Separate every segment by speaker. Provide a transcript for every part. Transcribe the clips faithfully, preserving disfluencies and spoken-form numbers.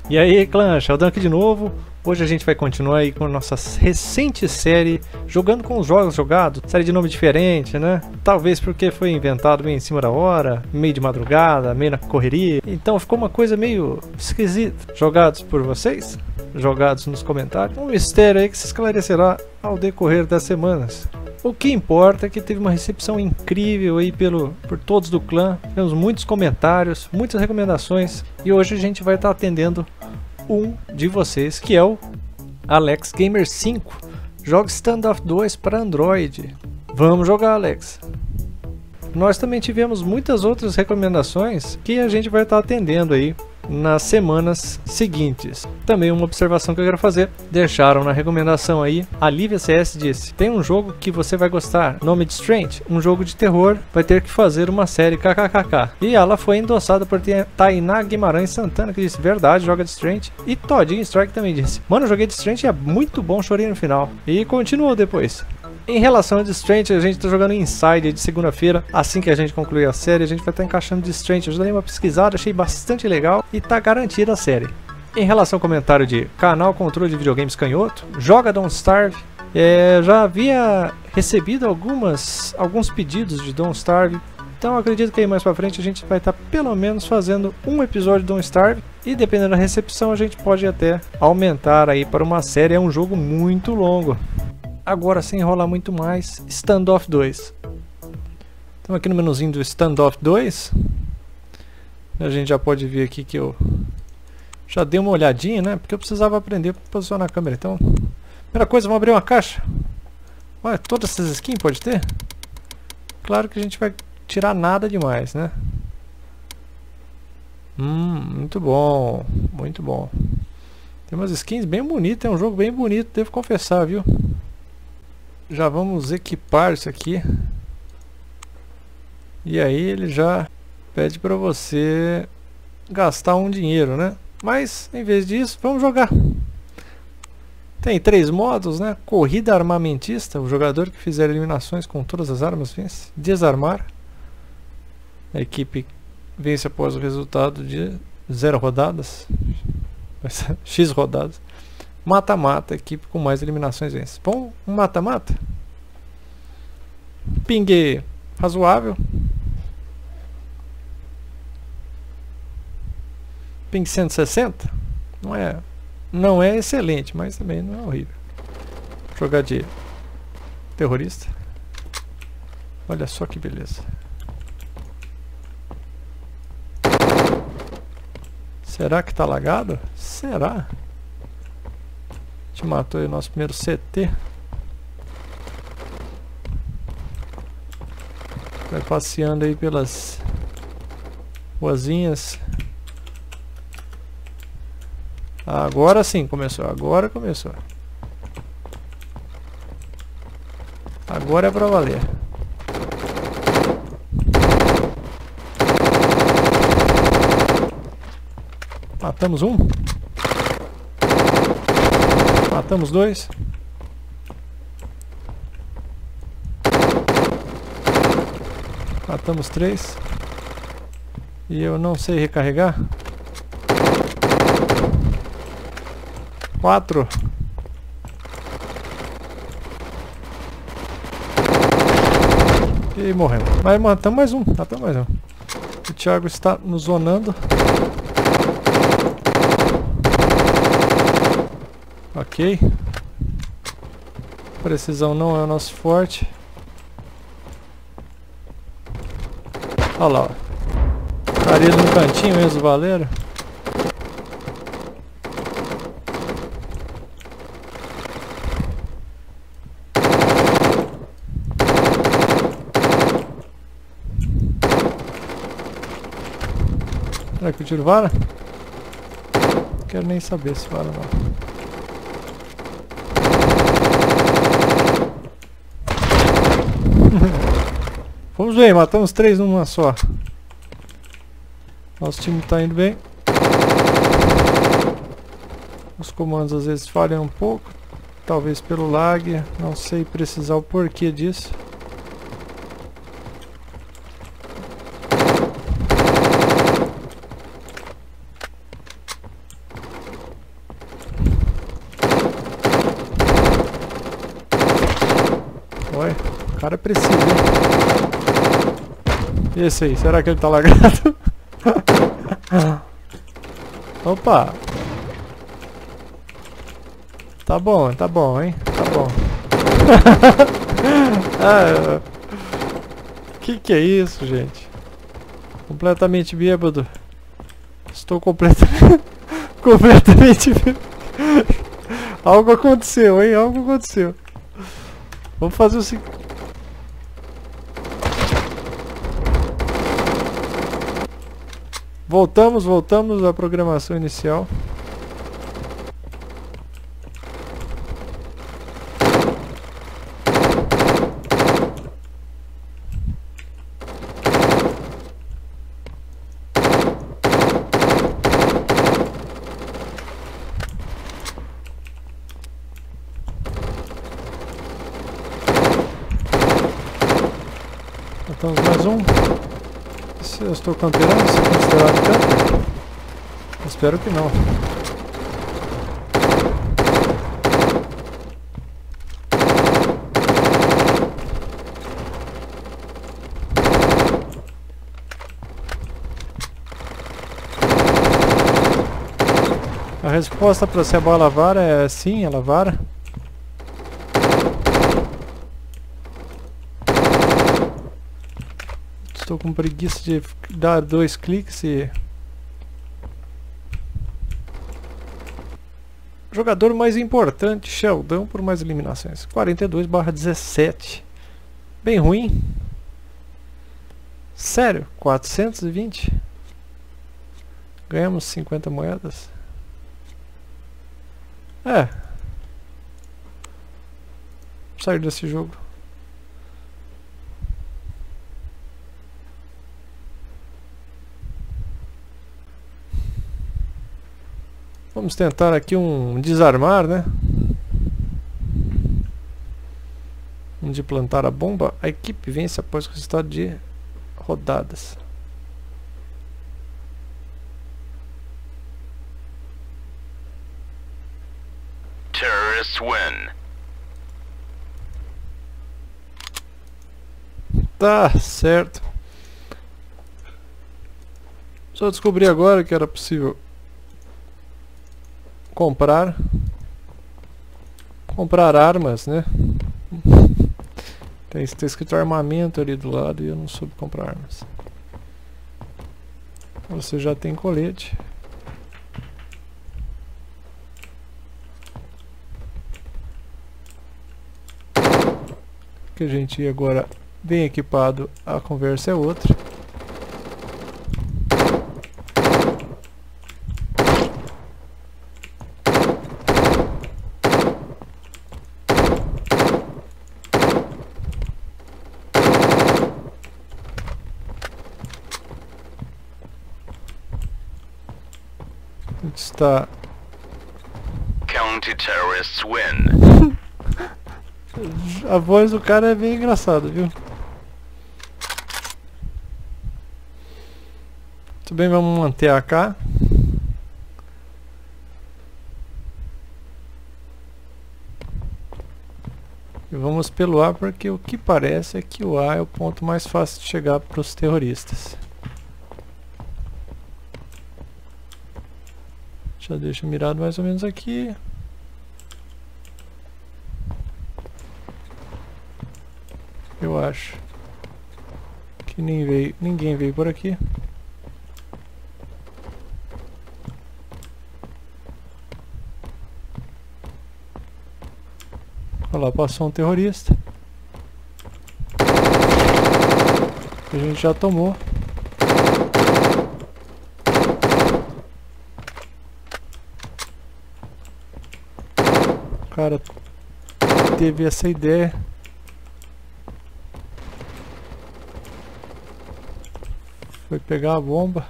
Speaker 1: E aí, clã, Sheldon aqui de novo. Hoje a gente vai continuar aí com a nossa recente série Jogando com os Jogos Jogados. Série de nome diferente, né? Talvez porque foi inventado meio em cima da hora, meio de madrugada, meio na correria. Então ficou uma coisa meio esquisita. Jogados por vocês? Jogados nos comentários. Um mistério aí que se esclarecerá ao decorrer das semanas. O que importa é que teve uma recepção incrível aí pelo, por todos do clã. Tivemos muitos comentários, muitas recomendações. E hoje a gente vai estar atendendo um de vocês, que é o Alex Gamer cinco. Joga Standoff dois para Android. Vamos jogar, Alex. Nós também tivemos muitas outras recomendações que a gente vai estar atendendo aí nas semanas seguintes. Também uma observação que eu quero fazer. Deixaram na recomendação aí, a Lívia C S disse: tem um jogo que você vai gostar, nome de Strange, um jogo de terror, vai ter que fazer uma série kkkk. E ela foi endossada por Tainá Guimarães Santana, que disse: verdade, joga de Strange. E Todinho Strike também disse: mano, eu joguei de Strange e é muito bom, chorei no final. E continuou depois. Em relação a The Strange, a gente está jogando Inside de segunda-feira. Assim que a gente concluir a série, a gente vai estar encaixando The Strange. Eu já dei uma pesquisada, achei bastante legal e está garantida a série. Em relação ao comentário de canal Controle de Videogames Canhoto, joga Don't Starve. É, já havia recebido algumas, alguns pedidos de Don't Starve. Então acredito que aí mais pra frente a gente vai estar pelo menos fazendo um episódio de Don't Starve. E dependendo da recepção a gente pode até aumentar aí para uma série. É um jogo muito longo. Agora, sem enrolar muito mais, Standoff dois. Estamos aqui no menuzinho do Standoff dois. A gente já pode ver aqui que eu já dei uma olhadinha, né? Porque eu precisava aprender a posicionar a câmera. Então, primeira coisa, vamos abrir uma caixa. Olha, todas essas skins pode ter? Claro que a gente vai tirar nada demais, né? Hum, muito bom, muito bom. Tem umas skins bem bonitas, é um jogo bem bonito, devo confessar, viu? Já vamos equipar isso aqui. E aí ele já pede para você gastar um dinheiro, né? Mas em vez disso, vamos jogar. Tem três modos, né? Corrida armamentista, o jogador que fizer eliminações com todas as armas vence. Desarmar, a equipe vence após o resultado de zero rodadas. X rodadas. Mata-mata, equipe com mais eliminações vence. Bom, um mata-mata. Ping razoável. Ping cento e sessenta. Não é, não é excelente, mas também não é horrível. Jogar de terrorista. Olha só que beleza. Será que tá lagado? Será? A gente matou aí o nosso primeiro C T. Vai passeando aí pelas ruazinhas. Agora sim começou, agora começou. Agora é pra valer. Matamos um. Matamos dois. Matamos três. E eu não sei recarregar. Quatro. E morremos. Mas matamos mais um. Matamos mais um. O Thiago está nos zonando. Ok. Precisão não é o nosso forte. Olha lá. Estaria ele no cantinho mesmo, Valero. Será que o tiro vara? Não quero nem saber se vara não. Vamos ver, matamos três numa só. Nosso time está indo bem. Os comandos às vezes falham um pouco. Talvez pelo lag. Não sei precisar o porquê disso. Oi, o cara é preciso, hein? E esse aí, será que ele tá lagado? Opa! Tá bom, tá bom, hein? Tá bom. Ah, que que é isso, gente? Completamente bêbado. Estou completamente... completamente bêbado. Algo aconteceu, hein? Algo aconteceu. Vamos fazer o seguinte... Voltamos, voltamos à programação inicial. Matamos mais um. Se eu estou campeando, isso é considerado camper? Espero que não. A resposta para se a bola vara é sim, ela vara. Estou com preguiça de dar dois cliques e... Jogador mais importante, Sheldon, por mais eliminações. quarenta e dois barra dezessete. Bem ruim. Sério, quatrocentos e vinte. Ganhamos cinquenta moedas. É. Sair desse jogo. Vamos tentar aqui um desarmar, né? Onde plantar a bomba. A equipe vence após o resultado de rodadas.
Speaker 2: Terrorists win.
Speaker 1: Tá certo. Só descobri agora que era possível comprar comprar armas, né? Tem, tem escrito armamento ali do lado e eu não soube comprar armas. Você já tem colete. Que a gente agora bem equipado, a conversa é outra. Está
Speaker 2: Counter-terrorists win.
Speaker 1: a voz do cara é bem engraçada, viu? Muito bem, vamos manter a AK. E vamos pelo A porque o que parece é que o A é o ponto mais fácil de chegar para os terroristas. Já deixo mirado mais ou menos aqui. Eu acho que nem veio, ninguém veio por aqui. Olha lá, passou um terrorista. A gente já tomou. O cara teve essa ideia. Foi pegar a bomba.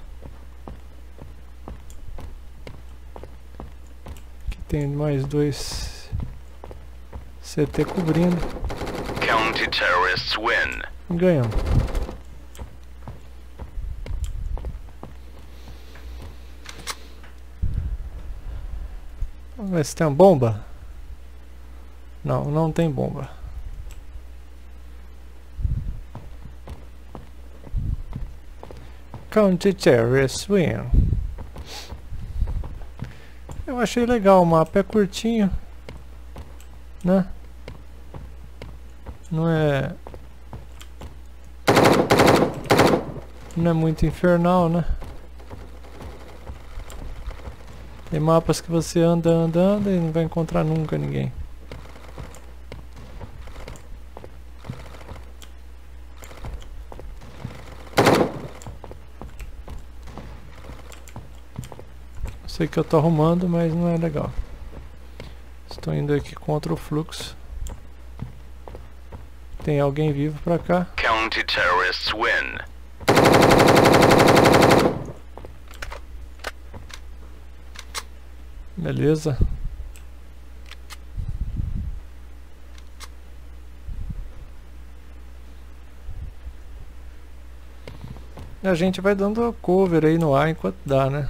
Speaker 1: Aqui tem mais dois C T cobrindo.
Speaker 2: Counter-terrorists win.
Speaker 1: Ganhamos. Vamos ver se tem uma bomba. Não, não tem bomba. Counter-Terrorist Win. Eu achei legal, o mapa é curtinho, né? Não é... Não é muito infernal, né? Tem mapas que você anda, anda, anda e não vai encontrar nunca ninguém. Sei que eu tô arrumando, mas não é legal. Estou indo aqui contra o fluxo. Tem alguém vivo pra cá.
Speaker 2: Counter-terrorists win.
Speaker 1: Beleza. A gente vai dando cover aí no ar enquanto dá, né?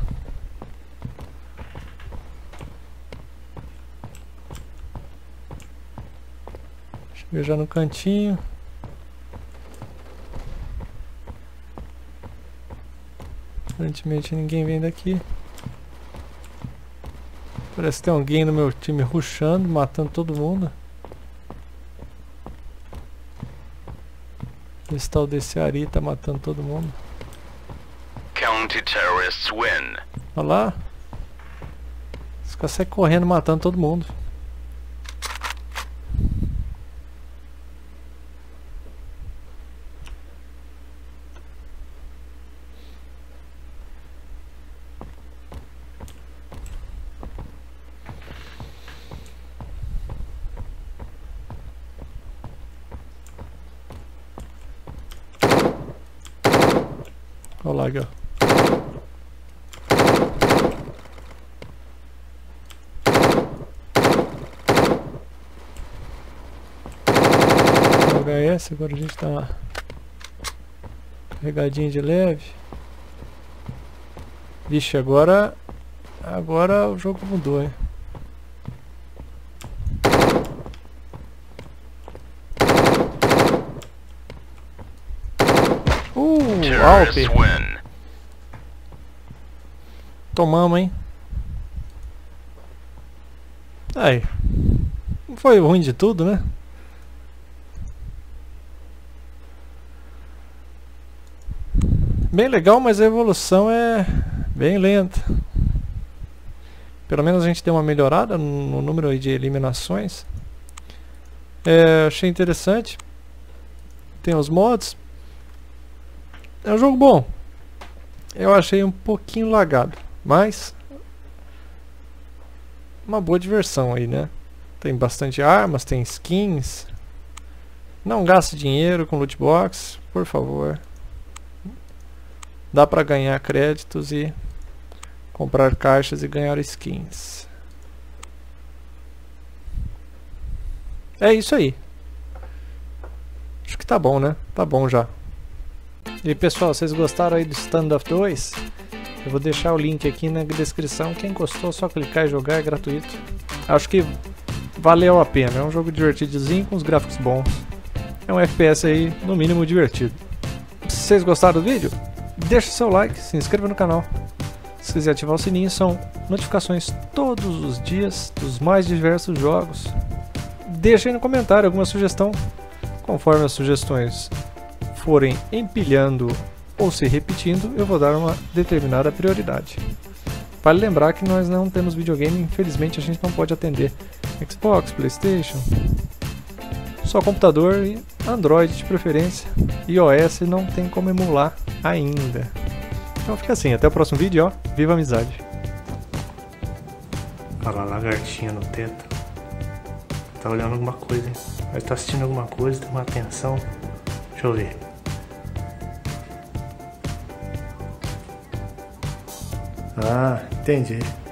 Speaker 1: Chega já no cantinho. Aparentemente ninguém vem daqui. Parece que tem alguém no meu time rushando, matando todo mundo. Esse tal desse Ari tá matando todo mundo.
Speaker 2: Counter-terrorists win.
Speaker 1: Olha lá. Os caras saem correndo matando todo mundo. Olha lá, Gal. H S, agora a gente tá carregadinho de leve. Vixe, agora agora o jogo mudou, hein? Uh, Alpe. Tomamos, hein? Aí. Não foi ruim de tudo, né? Bem legal, mas a evolução é bem lenta. Pelo menos a gente deu uma melhorada no número de eliminações. É, achei interessante. Tem os mods. É um jogo bom. Eu achei um pouquinho lagado, mas uma boa diversão aí, né? Tem bastante armas, tem skins. Não gaste dinheiro com loot box, por favor. Dá pra ganhar créditos e comprar caixas e ganhar skins. É isso aí. Acho que tá bom, né? Tá bom já. E pessoal, vocês gostaram aí do Standoff dois? Eu vou deixar o link aqui na descrição. Quem gostou, só clicar e jogar, é gratuito. Acho que valeu a pena. É um jogo divertidozinho com os gráficos bons. É um F P S aí, no mínimo, divertido. Se vocês gostaram do vídeo, deixa seu like, se inscreva no canal. Se quiser ativar o sininho, são notificações todos os dias dos mais diversos jogos. Deixa aí no comentário alguma sugestão. Conforme as sugestões forem empilhando ou se repetindo, eu vou dar uma determinada prioridade. Vale lembrar que nós não temos videogame, infelizmente a gente não pode atender Xbox, PlayStation, só computador e Android de preferência. iOS não tem como emular ainda. Então fica assim, até o próximo vídeo, ó. Viva a amizade!
Speaker 3: Olha lá, lagartinha no teto. Tá olhando alguma coisa, hein? Ele tá assistindo alguma coisa, tem uma atenção. Deixa eu ver. Ah, entendi.